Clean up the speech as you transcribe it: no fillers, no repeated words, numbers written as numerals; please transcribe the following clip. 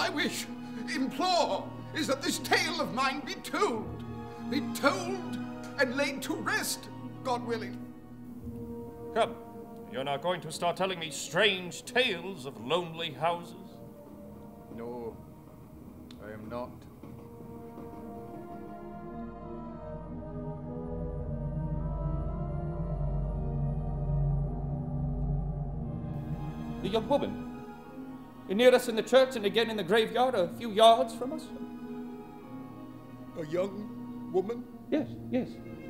I wish, implore, is that this tale of mine be told and laid to rest, God willing. Come, you're not going to start telling me strange tales of lonely houses? No, I am not. The young woman. Near us in the church and again in the graveyard, a few yards from us. A young woman? Yes, yes.